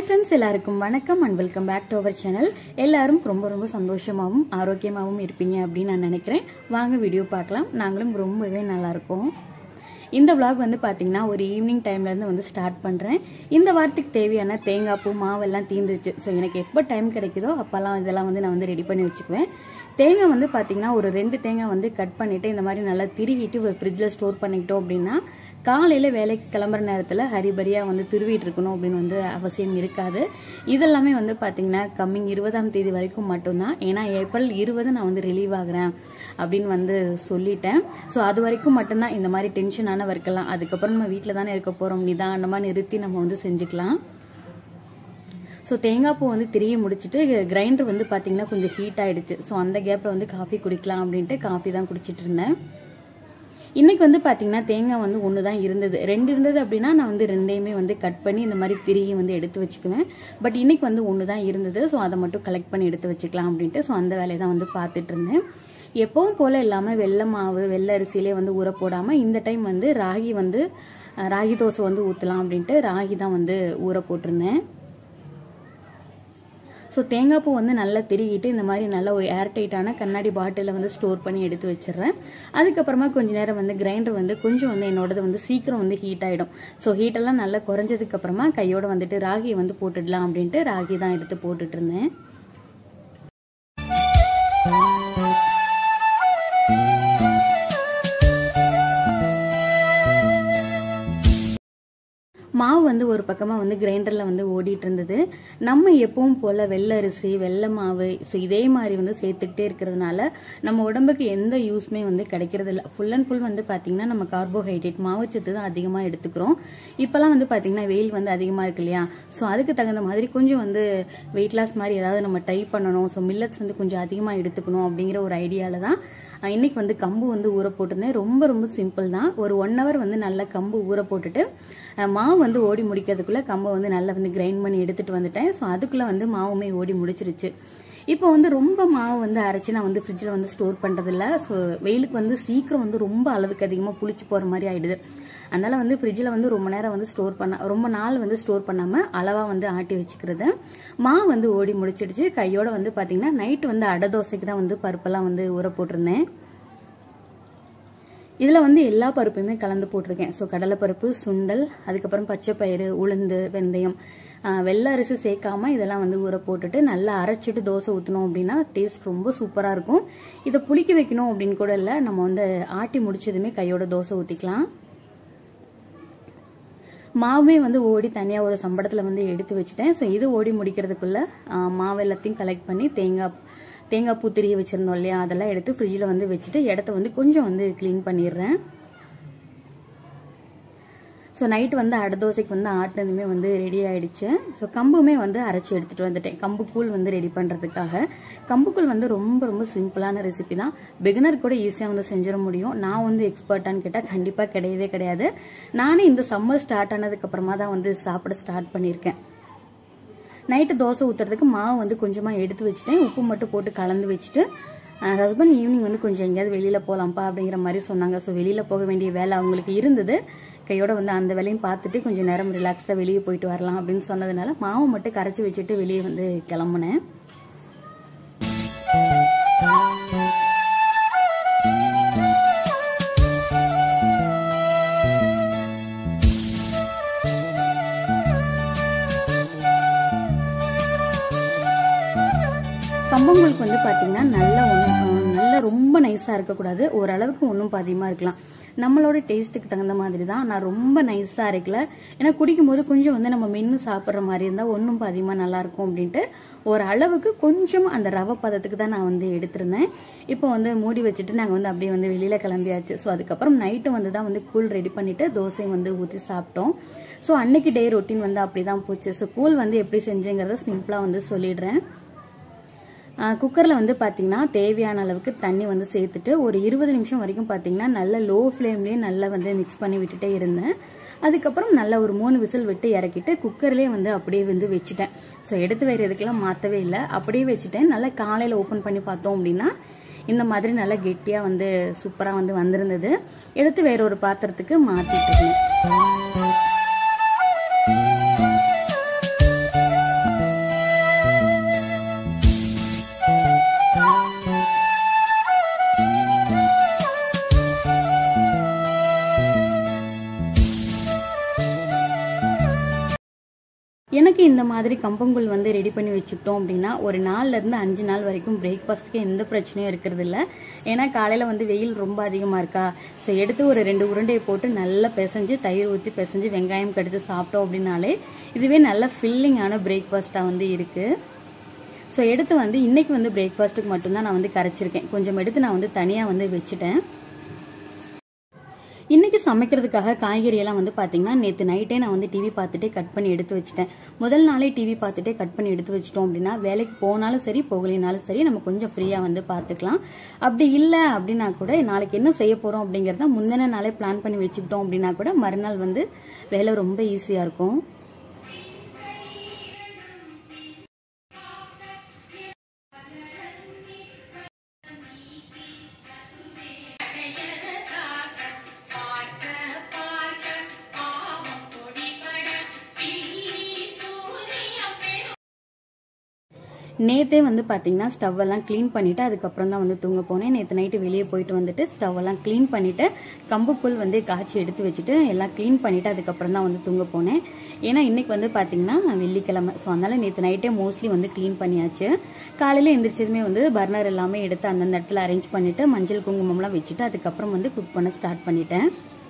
friends, எல்லாருக்கும் வணக்கம் and welcome back to our channel. எல்லாரும் ரொம்ப சந்தோஷமாவும் ஆரோக்கியமாவும் இருப்பீங்க அப்படி நான் நினைக்கிறேன். வாங்க வீடியோ பார்க்கலாம். நாங்களும் ரொம்பவே நல்லா இருக்கோம். இந்த vlog வந்து பாத்தீங்கன்னா ஒரு ஈவினிங் டைம்ல இருந்து வந்து ஸ்டார்ட் பண்றேன். இந்த வாரத்துக்கு தேவையான தேங்காய் பூ மாவு எல்லாம் தீந்துருச்சு. சோ எனக்கு எப்ப டைம் கிடைக்குதோ அப்பலாம் இதெல்லாம் வந்து நான் வந்து ரெடி பண்ணி வச்சுக்குவேன். தேங்காய் வந்து பாத்தீங்கன்னா ஒரு 2 தேங்காய் வந்து கட் பண்ணிட்டு இந்த மாதிரி நல்லா திருகிட்டு ஒரு ஃப்ரிட்ஜ்ல ஸ்டோர் பண்ணிட்டோம் அப்படின்னா காலையில வேலைக்கு கிளம்புற நேரத்துல ஹரிபரியா வந்து துருவிட்டு இருக்கணும் அப்படின்னு வந்து அவசியம் இருக்காது. இதெல்லாமே வந்து பாத்தீங்கன்னா கம்மிங் 20ஆம் தேதி வரைக்கும் மட்டும்தான். ஏன்னா ஏப்ரல் 20 நான் வந்து ரிலீவ் ஆகுறேன் அப்படின்னு வந்து சொல்லிட்டேன். சோ அது வரைக்கும் மட்டும்தான் இந்த மாதிரி டென்ஷனான வர்க்கெல்லாம். அதுக்கப்புறம் நம்ம வீட்டுல தானே இருக்க போறோம், நிதானமா நிறுத்தி நம்ம வந்து செஞ்சுக்கலாம். ஸோ தேங்காய் பூ வந்து திரிய முடிச்சுட்டு கிரைண்டர் வந்து பாத்தீங்கன்னா கொஞ்சம் ஹீட் ஆயிடுச்சு. ஸோ அந்த கேப்ல வந்து காஃபி குடிக்கலாம் அப்படின்ட்டு காஃபி தான் குடிச்சிட்டு இருந்தேன். இன்னைக்கு வந்து பாத்தீங்கன்னா தேங்காய் வந்து 1 தான் இருந்தது. 2 இருந்தது அப்படின்னா நான் வந்து 2யுமே வந்து கட் பண்ணி இந்த மாதிரி திருகி வந்து எடுத்து வச்சுக்குவேன். பட் இன்னைக்கு வந்து 1 தான் இருந்தது. ஸோ அதை மட்டும் கலெக்ட் பண்ணி எடுத்து வச்சுக்கலாம் அப்படின்ட்டு ஸோ அந்த வேலையை தான் வந்து பார்த்துட்டு இருந்தேன். எப்பவும் போல இல்லாம வெள்ளை மாவு வெள்ளை அரிசியிலே வந்து ஊற போடாம இந்த டைம் வந்து ராகி தோசை வந்து ஊற்றலாம் அப்படின்ட்டு ராகி தான் வந்து ஊற போட்டிருந்தேன். ஸோ தேங்காய் பூ வந்து நல்லா திருகிட்டு இந்த மாதிரி நல்ல ஒரு ஏர்டைட்டான கண்ணாடி பாட்டில வந்து ஸ்டோர் பண்ணி எடுத்து வச்சிடுறேன். அதுக்கப்புறமா கொஞ்ச நேரம் வந்து கிரைண்டர் வந்து கொஞ்சம் வந்து என்னோடது வந்து சீக்கிரம் வந்து ஹீட் ஆயிடும். ஸோ ஹீட்டெல்லாம் நல்லா குறைஞ்சதுக்கு அப்புறமா கையோட வந்துட்டு ராகியை வந்து போட்டுடலாம் அப்படின்ட்டு ராகி தான் எடுத்து போட்டுட்டு இருந்தேன். மாவு வந்து ஒரு பக்கமா வந்து கிரைண்டர்ல வந்து ஓடிட்டு இருந்தது. நம்ம எப்பவும் போல வெள்ளை அரிசி வெள்ளை மாவு ஸோ இதே மாதிரி வந்து சேர்த்துக்கிட்டே இருக்கிறதுனால நம்ம உடம்புக்கு எந்த யூஸ்மே வந்து கிடைக்கிறது இல்லை. ஃபுல் அண்ட் ஃபுல் வந்து பாத்தீங்கன்னா நம்ம கார்போஹைட்ரேட் மாவுச்சத்து தான் அதிகமா எடுத்துக்கிறோம். இப்பெல்லாம் வந்து பாத்தீங்கன்னா வெயில் வந்து அதிகமா இருக்கு இல்லையா? ஸோ அதுக்கு தகுந்த மாதிரி கொஞ்சம் வந்து வெயிட் லாஸ் மாதிரி ஏதாவது நம்ம ட்ரை பண்ணணும். ஸோ மில்லட்ஸ் வந்து கொஞ்சம் அதிகமா எடுத்துக்கணும் அப்படிங்கிற ஒரு ஐடியால தான் இன்னைக்கு வந்து கம்பு வந்து ஊற போட்டிருந்தேன். ரொம்ப சிம்பிள் தான். ஒரு 1 hour வந்து நல்லா கம்பு ஊற போட்டுட்டு மாவு வந்து ஓடி முடிக்கிறதுக்குள்ள கம்பை வந்து நல்லா வந்து கிரைண்ட் பண்ணி எடுத்துட்டு வந்துட்டேன். ஸோ அதுக்குள்ள வந்து மாவுமே ஓடி முடிச்சிருச்சு. இப்போ வந்து ரொம்ப மாவு வந்து அரைச்சு நான் வந்து ஃப்ரிட்ஜில் வந்து ஸ்டோர் பண்றதில்ல. ஸோ வெயிலுக்கு வந்து சீக்கிரம் வந்து ரொம்ப அளவுக்கு அதிகமாக புளிச்சு போற மாதிரி ஆயிடுது. அதனால வந்து ஃப்ரிட்ஜில் வந்து ரொம்ப நேரம் வந்து ரொம்ப நாள் வந்து ஸ்டோர் பண்ணாம அளவா வந்து ஆட்டி வச்சுக்கிறது. மாவு வந்து ஓடி முடிச்சிடுச்சு. கையோட வந்து பாத்தீங்கன்னா நைட்டு வந்து அடை தோசைக்கு தான் வந்து பருப்பெல்லாம் வந்து ஊற போட்டிருந்தேன். இதுல வந்து எல்லா பருப்புமே கலந்து போட்டிருக்கேன். ஸோ கடலைப்பருப்பு, சுண்டல், அதுக்கப்புறம் பச்சை பயிறு, உளுந்து, வெந்தயம், வெள்ளை அரிசி சேர்க்காம இதெல்லாம் வந்து ஊற போட்டுட்டு நல்லா அரைச்சிட்டு தோசை ஊற்றணும் அப்படின்னா டேஸ்ட் ரொம்ப சூப்பரா இருக்கும். இதை புளிக்க வைக்கணும் அப்படின்னு கூட இல்லை, நம்ம வந்து ஆட்டி முடிச்சதுமே கையோட தோசை ஊற்றிக்கலாம். மாவுமே வந்து ஓடி தனியா ஒரு சம்பளத்துல வந்து எடுத்து வச்சுட்டேன். ஸோ இது ஓடி முடிக்கிறதுக்குள்ள மாவு எல்லாத்தையும் கலெக்ட் பண்ணி தேங்காய் பூ திரிய வச்சிருந்தோம் இல்லையா, அதெல்லாம் எடுத்து ஃப்ரிட்ஜில் வந்து வச்சுட்டு இடத்த வந்து கொஞ்சம் வந்து கிளீன் பண்ணிடுறேன். ஸோ நைட்டு வந்து அடை தோசைக்கு வந்து ஆட்டினதுமே வந்து ரெடி ஆயிடுச்சு. ஸோ கம்புமே வந்து அரைச்சி எடுத்துட்டு வந்துட்டேன் கம்பு கூழ் வந்து ரெடி பண்றதுக்காக. கம்புக்கூழ் வந்து ரொம்ப சிம்பிளான ரெசிபி தான். பிகினர் கூட ஈஸியாக வந்து செஞ்சிட முடியும். நான் வந்து எக்ஸ்பர்ட்டான்னு கேட்டால் கண்டிப்பாக கிடையவே கிடையாது. நானே இந்த சம்மர் ஸ்டார்ட் ஆனதுக்கு அப்புறமா தான் வந்து சாப்பிட ஸ்டார்ட் பண்ணியிருக்கேன். நைட்டு தோசை ஊற்றுறதுக்கு மாவு வந்து கொஞ்சமாக எடுத்து வச்சுட்டேன். உப்பு மட்டும் போட்டு கலந்து வச்சுட்டு ஹஸ்பண்ட் ஈவினிங் வந்து கொஞ்சம் எங்கேயாவது வெளியில போகலாம்ப்பா அப்படிங்கிற மாதிரி சொன்னாங்க. ஸோ வெளியில போக வேண்டிய வேலை அவங்களுக்கு இருந்தது. கையோட வந்து அந்த வேலையும் பார்த்துட்டு கொஞ்சம் நேரம் ரிலாக்ஸ்டா வெளியே போயிட்டு வரலாம் அப்படின்னு சொன்னதுனால மாவு மட்டும் கரைச்சி வச்சுட்டு வெளியே வந்து கிளம்புனேன். கம்பங்களுக்கு வந்து பாத்தீங்கன்னா நல்ல ரொம்ப நைஸா இருக்கக்கூடாது, ஓரளவுக்கு ஒன்றும் பாதியமா இருக்கலாம். நம்மளோட டேஸ்ட்டுக்கு தகுந்த மாதிரி தான். நான் ரொம்ப நைஸா அரைக்கல, ஏன்னா குடிக்கும் போது கொஞ்சம் வந்து நம்ம மென்னு சாப்பிட்ற மாதிரி இருந்தா ஒன்றும் பாதியமா நல்லா இருக்கும் அப்படின்ட்டு ஒரு அளவுக்கு கொஞ்சம் அந்த ரவை பதத்துக்கு தான் நான் வந்து எடுத்திருந்தேன். இப்போ வந்து மூடி வச்சுட்டு நாங்கள் வந்து அப்படியே வந்து வெளியில கிளம்பியாச்சு. ஸோ அதுக்கப்புறம் நைட்டு வந்து தான் வந்து கூழ் ரெடி பண்ணிட்டு தோசை வந்து ஊற்றி சாப்பிட்டோம். ஸோ அன்னைக்கு டே ரொட்டீன் வந்து அப்படிதான் போச்சு. ஸோ கூழ் வந்து எப்படி செஞ்சேங்கிறத சிம்பிளா வந்து சொல்லிடுறேன். குக்கர்ல வந்து பாத்தீங்கன்னா தேவையான அளவுக்கு தண்ணி வந்து சேர்த்துட்டு ஒரு 20 நிமிஷம் வரைக்கும் பாத்தீங்கன்னா நல்ல லோ ஃப்ளேம்லயே நல்லா வந்து மிக்ஸ் பண்ணி விட்டுட்டே இருந்தேன். அதுக்கப்புறம் நல்லா ஒரு 3 விசில் விட்டு இறக்கிட்டு குக்கர்லயே வந்து அப்படியே வந்து வச்சுட்டேன். ஸோ எடுத்து வேற எதுக்கெல்லாம் மாத்தவே இல்லை, அப்படியே வச்சுட்டேன். நல்லா காலையில ஓபன் பண்ணி பார்த்தோம் அப்படின்னா இந்த மாதிரி நல்லா கெட்டியா வந்து சூப்பரா வந்து வந்திருந்தது. எடுத்து வேற ஒரு பாத்திரத்துக்கு மாத்திட்டு எனக்கு இந்த மாதிரி கம்பங்கூழ் வந்து ரெடி பண்ணி வச்சுக்கிட்டோம் அப்படின்னா ஒரு 4 இருந்து 5 நாள் வரைக்கும் பிரேக்ஃபாஸ்ட்டுக்கு எந்த பிரச்சனையும் இருக்கிறது இல்லை. ஏன்னா காலையில் வந்து வெயில் ரொம்ப அதிகமாக இருக்கா, ஸோ எடுத்து ஒரு 2 உருண்டையை போட்டு நல்லா பிசைஞ்சு தயிர் ஊற்றி பிசைஞ்சு வெங்காயம் கடித்து சாப்பிட்டோம் அப்படின்னாலே இதுவே நல்ல ஃபில்லிங்கான பிரேக்ஃபாஸ்ட்டாக வந்து இருக்குது. ஸோ எடுத்து வந்து இன்னைக்கு வந்து பிரேக்ஃபாஸ்ட்டுக்கு மட்டும்தான் நான் வந்து கரைச்சிருக்கேன். கொஞ்சம் எடுத்து நான் வந்து தனியாக வந்து வச்சுட்டேன். இன்னைக்கு சமைக்கிறதுக்காக காய்கறியெல்லாம் வந்து பார்த்தீங்கன்னா நேற்று நைட்டே நான் வந்து டிவி பார்த்துட்டே கட் பண்ணி எடுத்து வச்சுட்டேன். முதல் நாளே டிவி பார்த்துட்டே கட் பண்ணி எடுத்து வச்சிட்டோம் அப்படின்னா வேலைக்கு போனாலும் சரி போகலினாலும் சரி நம்ம கொஞ்சம் ஃப்ரீயாக வந்து பார்த்துக்கலாம். அப்படி இல்லை அப்படின்னா கூட நாளைக்கு என்ன செய்ய போகிறோம் அப்படிங்கிறத முந்தின நாளே பிளான் பண்ணி வச்சுக்கிட்டோம் அப்படின்னா கூட மறுநாள் வந்து வேலை ரொம்ப ஈஸியாக இருக்கும். நேற்றே வந்து பார்த்தீங்கன்னா ஸ்டவ் எல்லாம் க்ளீன் பண்ணிவிட்டு அதுக்கப்புறம் தான் வந்து தூங்க போனேன். நேற்று நைட்டு வெளியே போயிட்டு வந்துட்டு ஸ்டவ் எல்லாம் க்ளீன் பண்ணிவிட்டு கம்புப்புல் வந்து காய்ச்சி எடுத்து வச்சுட்டு எல்லாம் க்ளீன் பண்ணிவிட்டு அதுக்கப்புறம் தான் வந்து தூங்க போனேன். ஏன்னா இன்றைக்கி வந்து பார்த்தீங்கன்னா வெள்ளிக்கிழமை, ஸோ அதனால் நேற்று நைட்டே மோஸ்ட்லி வந்து க்ளீன் பண்ணியாச்சு. காலையில் எந்திரிச்சதுமே வந்து பர்னர் எல்லாமே எடுத்து அந்தந்த இடத்துல அரேஞ்ச் பண்ணிவிட்டு மஞ்சள் குங்குமம்லாம் வச்சுட்டு அதுக்கப்புறம் வந்து குக் பண்ண ஸ்டார்ட் பண்ணிட்டேன்.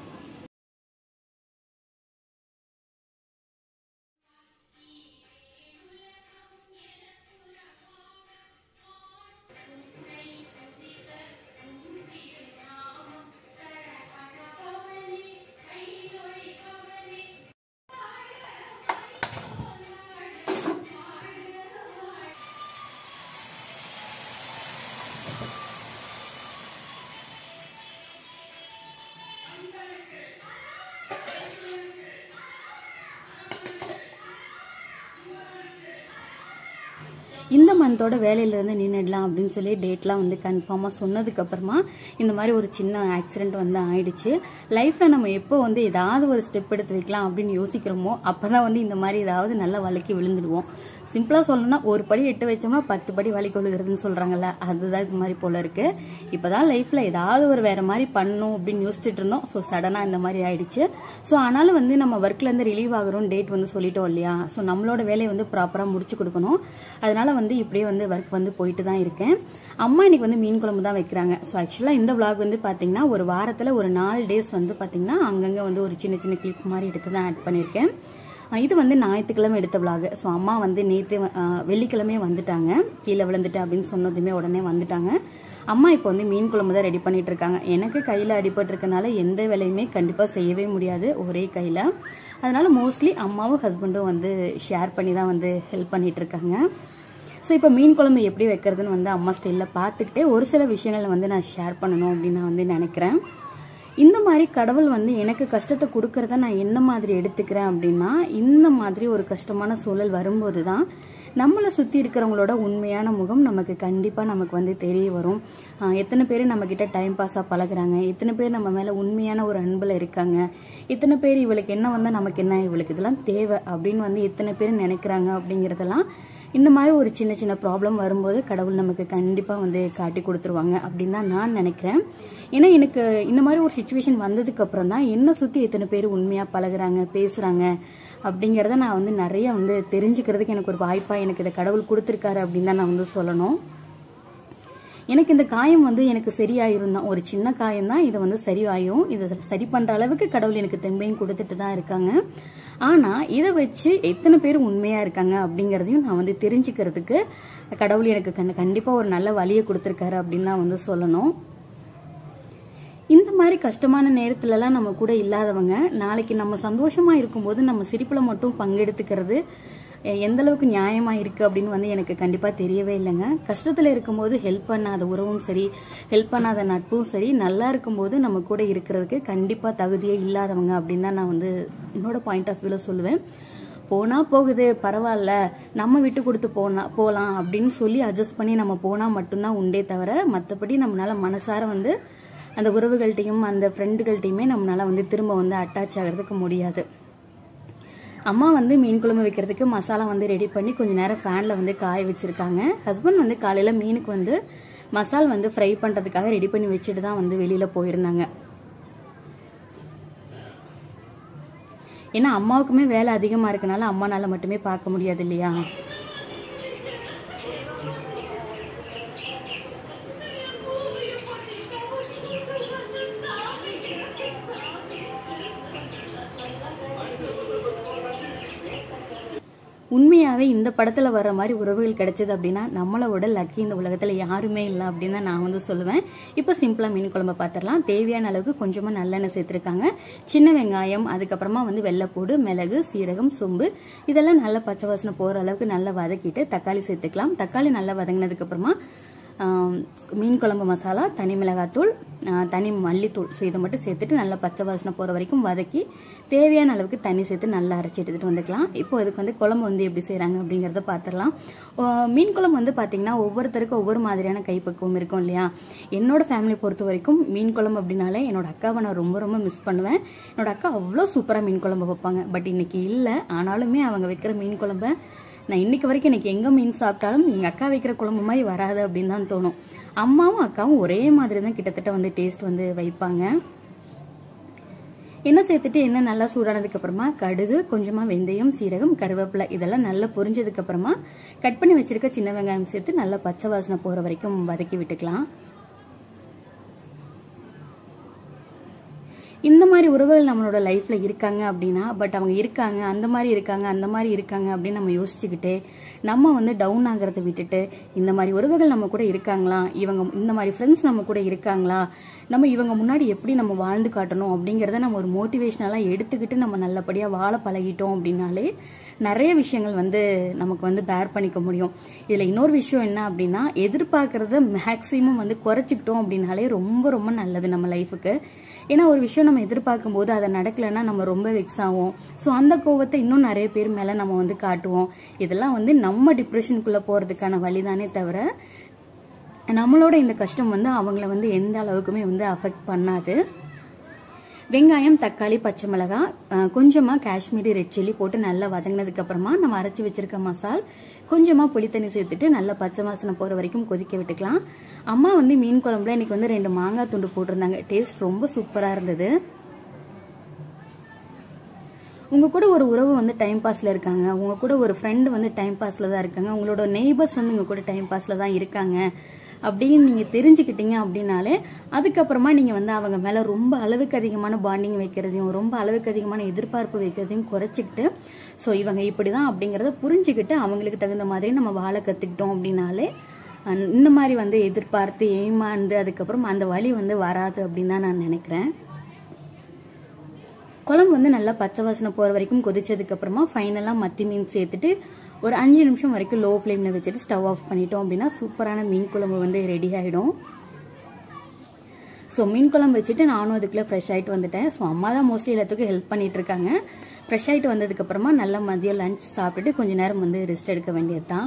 இந்த மந்தோட வேலையிலேருந்து நின்றுடலாம் அப்படின்னு சொல்லி டேட்லாம் வந்து கன்ஃபார்மாக சொன்னதுக்கப்புறமா இந்த மாதிரி ஒரு சின்ன ஆக்சிடென்ட் வந்து ஆயிடுச்சு. லைஃப்பில் நம்ம எப்போ வந்து ஏதாவது ஒரு ஸ்டெப் எடுத்து வைக்கலாம் அப்படின்னு யோசிக்கிறோமோ அப்போ தான் வந்து இந்த மாதிரி ஏதாவது நல்லா வலிக்கி விழுந்துடுவோம். சிம்பிளாக சொல்லணும்னா ஒரு படி எட்டு வச்சோம்னா 10 படி வலிக்கு விழுகிறதுன்னு சொல்கிறாங்கல்ல, அதுதான் இது மாதிரி போல இருக்கு. இப்போ தான் லைஃப்பில் ஏதாவது ஒரு வேறு மாதிரி பண்ணணும் அப்படின்னு யோசிச்சுட்டு இருந்தோம். ஸோ சடனாக இந்த மாதிரி ஆயிடுச்சு. ஸோ ஆனாலும் வந்து நம்ம ஒர்க்லேருந்து ரிலீவ் ஆகிறோம் டேட் வந்து சொல்லிட்டோம் இல்லையா, ஸோ நம்மளோட வேலையை வந்து ப்ராப்பராக முடிச்சு கொடுக்கணும். அதனால வந்து இப்படியே வந்து ஒர்க் வந்து போயிட்டு தான் இருக்கேன். அம்மா இன்னைக்கு வந்து மீன் குழம்பு தான் வைக்கிறாங்க. ஸோ ஆக்சுவலாக இந்த விளாக் வந்து பார்த்தீங்கன்னா ஒரு வாரத்தில் ஒரு 4 டேஸ் வந்து பார்த்தீங்கன்னா அங்கங்கே வந்து ஒரு சின்ன சின்ன கிளிப் மாதிரி எடுத்து தான் ஆட் பண்ணியிருக்கேன். இது வந்து ஞாயிற்றுக்கிழமை எடுத்த விளாக். ஸோ அம்மா வந்து நேற்று வெள்ளிக்கிழமையே வந்துட்டாங்க, கீழே விழுந்துட்டு அப்படின்னு சொன்னதுமே உடனே வந்துட்டாங்க. அம்மா இப்போ வந்து மீன் குழம்பு தான் ரெடி பண்ணிட்டு இருக்காங்க. எனக்கு கையில் அடிபட்டிருக்கனால எந்த வேலையுமே கண்டிப்பாக செய்யவே முடியாது ஒரே கையில். அதனால மோஸ்ட்லி அம்மாவும் ஹஸ்பண்டும் வந்து ஷேர் பண்ணி தான் வந்து ஹெல்ப் பண்ணிட்டு இருக்காங்க. ஸோ இப்போ மீன் குழம்பு எப்படி வைக்கிறதுன்னு வந்து அம்மா ஸ்டைலில் பார்த்துக்கிட்டே ஒரு சில விஷயங்களை வந்து நான் ஷேர் பண்ணணும் அப்படின்னு நான் வந்து நினைக்கிறேன். இந்த மாதிரி கடவுள் வந்து எனக்கு கஷ்டத்தை கொடுக்கறத நான் என்ன மாதிரி எடுத்துக்கிறேன் அப்படின்னா, இந்த மாதிரி ஒரு கஷ்டமான சூழல் வரும்போது தான் நம்மளை சுற்றி இருக்கிறவங்களோட உண்மையான முகம் நமக்கு கண்டிப்பாக நமக்கு வந்து தெரிய வரும். எத்தனை பேர் நம்மக்கிட்ட டைம் பாஸாக பழகுறாங்க, எத்தனை பேர் நம்ம மேலே உண்மையான ஒரு அன்பில் இருக்காங்க, எத்தனை பேர் இவளுக்கு என்ன வந்தால் நமக்கு என்ன, இவளுக்கு இதெல்லாம் தேவை அப்படின்னு வந்து எத்தனை பேர் நினைக்கிறாங்க அப்படிங்கிறதெல்லாம் இந்த மாதிரி ஒரு சின்ன சின்ன ப்ராப்ளம் வரும்போது கடவுள் நமக்கு கண்டிப்பாக வந்து காட்டி கொடுத்துருவாங்க அப்படின்னு தான் நான் நினைக்கிறேன். ஏன்னா எனக்கு இந்த மாதிரி ஒரு சுச்சுவேஷன் வந்ததுக்கு அப்புறம் தான் என்னை சுற்றி எத்தனை பேர் உண்மையாக பழகுறாங்க பேசுகிறாங்க அப்படிங்கிறத நான் வந்து நிறைய வந்து தெரிஞ்சுக்கிறதுக்கு எனக்கு ஒரு வாய்ப்பாக எனக்கு இதை கடவுள் கொடுத்துருக்காரு அப்படின்னு தான் நான் வந்து சொல்லணும். எனக்கு இந்த காயம் வந்து எனக்கு சரியாயிரும் தான், ஒரு சின்ன காயம் தான், இதை வந்து சரியாயிரும். இதை சரி பண்ணுற அளவுக்கு கடவுள் எனக்கு தெம்பையும் கொடுத்துட்டு தான் இருக்காங்க. ஆனால் இதை வச்சு எத்தனை பேர் உண்மையாக இருக்காங்க அப்படிங்கிறதையும் நான் வந்து தெரிஞ்சுக்கிறதுக்கு கடவுள் எனக்கு கண்டிப்பாக ஒரு நல்ல வழியை கொடுத்துருக்காரு அப்படின்னு தான் வந்து சொல்லணும். இந்த மாதிரி கஷ்டமான நேரத்துலலாம் நம்ம கூட இல்லாதவங்க நாளைக்கு நம்ம சந்தோஷமாக இருக்கும்போது நம்ம சிரிப்பில் மட்டும் பங்கெடுத்துக்கிறது எந்த அளவுக்கு நியாயமா இருக்கு அப்படின்னு வந்து எனக்கு கண்டிப்பா தெரியவே இல்லைங்க. கஷ்டத்துல இருக்கும்போது ஹெல்ப் பண்ணாத உறவும் சரி, ஹெல்ப் பண்ணாத நட்பும் சரி, நல்லா இருக்கும்போது நம்ம கூட இருக்கிறதுக்கு கண்டிப்பா தகுதியே இல்லாதவங்க அப்படின்னு தான் நான் வந்து என்னோட பாயிண்ட் ஆஃப் வியூல சொல்லுவேன். போனா போகுது பரவாயில்ல, நம்ம விட்டு கொடுத்து போகலாம் அப்படின்னு சொல்லி அட்ஜஸ்ட் பண்ணி நம்ம போனா மட்டும்தான் உண்டே தவிர, மற்றபடி நம்மளால மனசார வந்து அந்த உறவுகள்கிட்டையும் அந்த ஃப்ரெண்டுகள்கிட்டையுமே நம்மளால வந்து திரும்ப வந்து அட்டாச் ஆகிறதுக்கு முடியாது. அம்மா வந்து மீன் குழம்பு வைக்கிறதுக்கு மசாலா வந்து ரெடி பண்ணி கொஞ்ச நேரம் ஃபேன்ல வந்து காய வச்சிருக்காங்க. ஹஸ்பண்ட் வந்து காலையில மீனுக்கு வந்து மசால் வந்து ஃப்ரை பண்றதுக்காக ரெடி பண்ணி வச்சுட்டு தான் வந்து வெளியில போயிருந்தாங்க. ஏன்னா அம்மாவுக்குமே வேலை அதிகமாக இருக்கனால அம்மானால மட்டுமே பார்க்க முடியாது இல்லையா. உண்மையாகவே இந்த படத்தில் வர்ற மாதிரி உறவுகள் கிடைச்சது அப்படின்னா நம்மளோட லக்கி இந்த உலகத்தில் யாருமே இல்லை அப்படின்னு தான் நான் வந்து சொல்லுவேன். இப்போ சிம்பிளாக மீன் குழம்பு பார்த்துடலாம். தேவையான அளவுக்கு கொஞ்சமாக நல்லெண்ணெய் சேர்த்துருக்காங்க. சின்ன வெங்காயம், அதுக்கப்புறமா வந்து வெள்ளைப்பூடு, மிளகு, சீரகம், சோம்பு இதெல்லாம் நல்லா பச்சை வாசனை போகிற அளவுக்கு நல்லா வதக்கிட்டு தக்காளி சேர்த்துக்கலாம். தக்காளி நல்லா வதங்கினதுக்கப்புறமா மீன் குழம்பு மசாலா, தனி மிளகாத்தூள், தனி மல்லித்தூள் இதை மட்டும் சேர்த்துட்டு நல்லா பச்சை வாசனை போகிற வரைக்கும் வதக்கி தேவையான அளவுக்கு தண்ணி சேர்த்து நல்லா அரைச்சி எடுத்துகிட்டு வந்துக்கலாம். இப்போ அதுக்கு வந்து குழம்பு வந்து எப்படி செய்கிறாங்க அப்படிங்கிறத பார்த்துடலாம். மீன் குழம்பு வந்து பார்த்தீங்கன்னா ஒவ்வொருத்தருக்கும் ஒவ்வொரு மாதிரியான கைப்பக்குவம் இருக்கும் இல்லையா. என்னோட ஃபேமிலி பொறுத்த வரைக்கும் மீன் குழம்பு அப்படின்னாலே என்னோட அக்காவை நான் ரொம்ப ரொம்ப மிஸ் பண்ணுவேன். என்னோட அக்கா அவ்வளோ சூப்பராக மீன் குழம்பு வைப்பாங்க. பட் இன்னைக்கு இல்லை, ஆனாலுமே அவங்க வைக்கிற மீன் குழம்பை நான் இன்னைக்கு வரைக்கும் எனக்கு எங்கே மீன் சாப்பிட்டாலும் எங்கள் அக்கா வைக்கிற குழம்பு மாதிரி வராது அப்படின்னு தான் தோணும். அம்மாவும் அக்காவும் ஒரே மாதிரி தான் கிட்டத்தட்ட வந்து டேஸ்ட் வந்து வைப்பாங்க. எண்ணெய் சேர்த்துட்டு எண்ணெய் நல்லா சூடானதுக்கு அப்புறமா கடுகு, கொஞ்சமாக வெந்தயம், சீரகம், கருவேப்பிலை இதெல்லாம் நல்லா பொரிஞ்சதுக்கு அப்புறமா கட் பண்ணி வச்சிருக்க சின்ன வெங்காயம் சேர்த்து நல்லா பச்சை வாசனை போகிற வரைக்கும் வதக்கி விட்டுக்கலாம். இந்த மாதிரி உறவுகள் நம்மளோட லைஃப்ல இருக்காங்க அப்படின்னா, பட் அவங்க இருக்காங்க அந்த மாதிரி இருக்காங்க அப்படின்னு நம்ம யோசிச்சுக்கிட்டு நம்ம வந்து டவுன் ஆகிறத விட்டுட்டு இந்த மாதிரி உறவுகள் நம்ம கூட இருக்காங்களா, இவங்க இந்த மாதிரி ஃப்ரெண்ட்ஸ் நம்ம கூட இருக்காங்களா, நம்ம இவங்க முன்னாடி எப்படி நம்ம வாழ்ந்து காட்டணும் அப்படிங்கிறத நம்ம ஒரு மோட்டிவேஷனலாக எடுத்துக்கிட்டு நம்ம நல்லபடியாக வாழ பழகிட்டோம் அப்படின்னாலே நிறைய விஷயங்கள் வந்து நமக்கு வந்து பேர் பண்ணிக்க முடியும். இதில் இன்னொரு விஷயம் என்ன அப்படின்னா, எதிர்பார்க்கறத மேக்சிமம் வந்து குறைச்சிக்கிட்டோம் அப்படின்னாலே ரொம்ப ரொம்ப நல்லது நம்ம லைஃபுக்கு. ஏன்னா ஒரு விஷயம் நம்ம எதிர்பார்க்கும் போது அதை நடக்கலைன்னா நம்ம ரொம்ப வெக்ஸ் ஆகும். ஸோ அந்த கோவத்தை இன்னும் நிறைய பேர் மேலே நம்ம வந்து காட்டுவோம். இதெல்லாம் வந்து நம்ம டிப்ரெஷனுக்குள்ளே போகிறதுக்கான வழிதானே தவிர நம்மளோட இந்த கஷ்டம் வந்து அவங்கள வந்து எந்த அளவுக்குமே வந்து அஃபெக்ட் பண்ணாது. வெங்காயம், தக்காளி, பச்சை மிளகாய், கொஞ்சமாக காஷ்மீரி ரெட் சில்லி போட்டு நல்லா வதங்கினதுக்கு அப்புறமா நம்ம அரைச்சி வச்சிருக்க மசால், கொஞ்சமாக புளித்தண்ணி சேர்த்துட்டு நல்லா பச்சை வாசனை போகிற வரைக்கும் கொதிக்க விட்டுக்கலாம். அம்மா வந்து மீன் குழம்புல இன்னைக்கு வந்து 2 மாங்காய் துண்டு போட்டிருந்தாங்க. டேஸ்ட் ரொம்ப சூப்பராக இருந்தது. உங்க கூட ஒரு உறவு வந்து டைம் பாஸ்ல இருக்காங்க, உங்க கூட ஒரு ஃப்ரெண்ட் வந்து டைம் பாஸ்ல தான் இருக்காங்க, உங்களோட நெய்பர்ஸ் வந்து உங்க கூட டைம் பாஸ்ல தான் இருக்காங்க அப்படின்னு நீங்க தெரிஞ்சுக்கிட்டீங்க அப்படின்னாலே அதுக்கப்புறமா நீங்க வந்து அவங்க மேல ரொம்ப அளவுக்கு அதிகமான பாண்டிங் வைக்கிறதையும் ரொம்ப அளவுக்கு அதிகமான எதிர்பார்ப்பு வைக்கிறதையும் குறைச்சிக்கிட்டு ஸோ இவங்க இப்படிதான் அப்படிங்கறத புரிஞ்சுக்கிட்டு அவங்களுக்கு தகுந்த மாதிரி நம்ம வாழ கத்துக்கிட்டோம் அப்படின்னாலே இந்த மாதிரி வந்து எதிர்பார்த்து ஏமாந்து அதுக்கப்புறம் அந்த வழி வந்து வராது அப்படின்னு தான் நான் நினைக்கிறேன். குழம்பு வந்து நல்லா பச்சை வாசனை போற வரைக்கும் கொதிச்சதுக்கு அப்புறமா ஃபைனலா மத்தி மீன் சேர்த்துட்டு ஒரு 5 நிமிஷம் வரைக்கும் லோ ஃப்ளேம்ல வச்சுட்டு ஸ்டவ் ஆஃப் பண்ணிட்டோம் அப்படின்னா சூப்பரான மீன் குழம்பு வந்து ரெடி ஆயிடும். ஸோ மீன் குழம்பு வச்சுட்டு நானும் அதுக்குள்ள ஃப்ரெஷ் ஆயிட்டு வந்துட்டேன். ஸோ அம்மா தான் மோஸ்ட்லி எல்லாத்துக்கும் ஹெல்ப் பண்ணிட்டு இருக்காங்க. ஃப்ரெஷ் ஆயிட்டு வந்ததுக்கு அப்புறமா நல்லா மதியம் லஞ்ச் சாப்பிட்டுட்டு கொஞ்ச நேரம் வந்து ரெஸ்ட் எடுக்க வேண்டியதுதான்.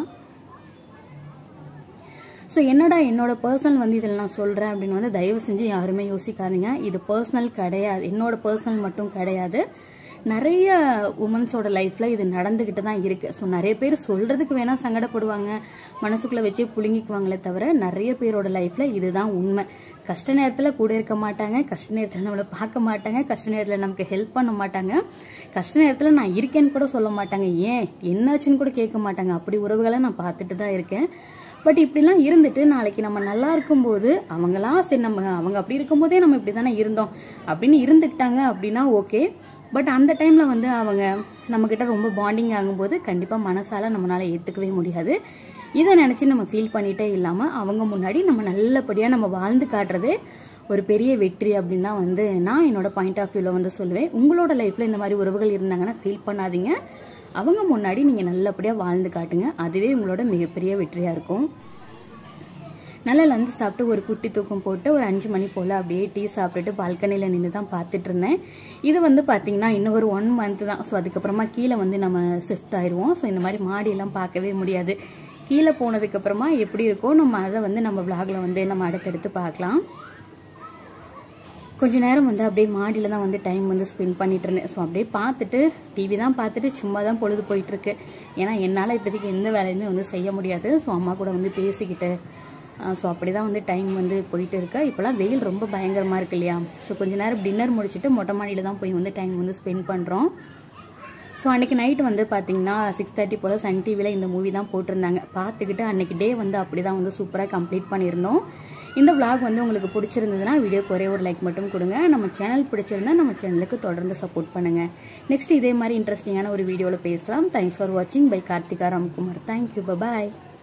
ஸோ என்னடா என்னோட பர்சனல் வந்து இதில் நான் சொல்றேன் அப்படின்னு வந்து தயவு செஞ்சு யாருமே யோசிக்காதீங்க. இது பர்சனல் கிடையாது, என்னோட பர்சனல் மட்டும் கிடையாது. நிறைய உமன்ஸோட லைஃப்ல இது நடந்துகிட்டு தான் இருக்கு. ஸோ நிறைய பேர் சொல்றதுக்கு வேணா சங்கடப்படுவாங்க, மனசுக்குள்ள வச்சு புழுங்கிக்குவாங்களே தவிர நிறைய பேரோட லைஃப்ல இதுதான் உண்மை. கஷ்ட நேரத்துல கூட இருக்க மாட்டாங்க, கஷ்ட நேரத்துல நம்மளை பார்க்க மாட்டாங்க, கஷ்ட நேரத்துல நமக்கு ஹெல்ப் பண்ண மாட்டாங்க, கஷ்ட நேரத்துல நான் இருக்கேன்னு கூட சொல்ல மாட்டாங்க, ஏன் என்னாச்சுன்னு கூட கேட்க மாட்டாங்க. அப்படி உறவுகளை நான் பார்த்துட்டு தான் இருக்கேன். பட் இப்படிலாம் இருந்துட்டு நாளைக்கு நம்ம நல்லா இருக்கும்போது அவங்களா சரி நம்ம அவங்க அப்படி இருக்கும்போதே நம்ம இப்படி தானே இருந்தோம் அப்படின்னு இருந்துக்கிட்டாங்க அப்படின்னா ஓகே. பட் அந்த டைம்ல வந்து அவங்க நம்ம கிட்ட ரொம்ப பாண்டிங் ஆகும்போது கண்டிப்பா மனசால நம்மளால ஏத்துக்கவே முடியாது. இதை நினைச்சு நம்ம ஃபீல் பண்ணிட்டே இல்லாம அவங்க முன்னாடி நம்ம நல்லபடியா நம்ம வாழ்ந்து காட்டுறதே ஒரு பெரிய வெற்றி அப்படின்னு தான் வந்து நான் என்னோட பாயிண்ட் ஆஃப் வியூல வந்து சொல்லுவேன். உங்களோட லைஃப்ல இந்த மாதிரி உறவுகள் இருந்தாங்கன்னா ஃபீல் பண்ணாதீங்க, அவங்க முன்னாடி நீங்க நல்லபடியா வாழ்ந்து காட்டுங்க, அதுவே உங்களோட மிகப்பெரிய வெற்றியா இருக்கும். நல்லா லஞ்சு சாப்பிட்டு ஒரு குட்டி தூக்கம் போட்டு ஒரு 5 மணி போல அப்படியே டீ சாப்பிட்டுட்டு பால்கனில நின்று தான் பார்த்துட்டு இருந்தேன். இது வந்து பாத்தீங்கன்னா இன்னும் ஒரு 1 மந்த் தான். ஸோ அதுக்கப்புறமா கீழே வந்து நம்ம ஷிஃப்ட் ஆயிடுவோம். ஸோ இந்த மாதிரி மாடி எல்லாம் பார்க்கவே முடியாது. கீழே போனதுக்கு அப்புறமா எப்படி இருக்கோ நம்ம அதை வந்து நம்ம விளாக்ல வந்து நம்ம அடுத்தடுத்து பார்க்கலாம். கொஞ்ச நேரம் வந்து அப்படியே மாடியில தான் வந்து டைம் வந்து ஸ்பெண்ட் பண்ணிட்டு இருந்தேன். ஸோ அப்படியே பார்த்துட்டு டிவி தான் பார்த்துட்டு சும்மா தான் பொழுது போயிட்டு இருக்கு. ஏன்னா என்னால் இப்போதைக்கு எந்த வேலையுமே வந்து செய்ய முடியாது. ஸோ அம்மா கூட வந்து பேசிக்கிட்டு ஸோ அப்படிதான் வந்து டைம் வந்து போயிட்டு இருக்கா. இப்போலாம் வெயில் ரொம்ப பயங்கரமாக இருக்கு இல்லையா. ஸோ கொஞ்ச நேரம் டின்னர் முடிச்சுட்டு மொட்டை மாடியில் தான் போய் வந்து டைம் வந்து ஸ்பெண்ட் பண்ணுறோம். ஸோ அன்றைக்கி நைட்டு வந்து பார்த்தீங்கன்னா 6:30 போல் சன் டிவியில் இந்த மூவி தான் போட்டிருந்தாங்க. பார்த்துக்கிட்டு அன்றைக்கி டே வந்து அப்படி தான் வந்து சூப்பராக கம்ப்ளீட் பண்ணியிருந்தோம். இந்த vlog வந்து உங்களுக்கு பிடிச்சிருந்ததுன்னா வீடியோக்கு ஒரே ஒரு லைக் மட்டும் கொடுங்க. நம்ம சேனல் பிடிச்சிருந்தா நம்ம சேனலுக்கு தொடர்ந்து சப்போர்ட் பண்ணுங்கள். நெக்ஸ்ட் இதே மாதிரி இன்ட்ரெஸ்டிங்கான ஒரு வீடியோவில் பேசலாம். தேங்க்ஸ் ஃபார் வாட்சிங் by Karthika Ramkumar. Thank you, bye.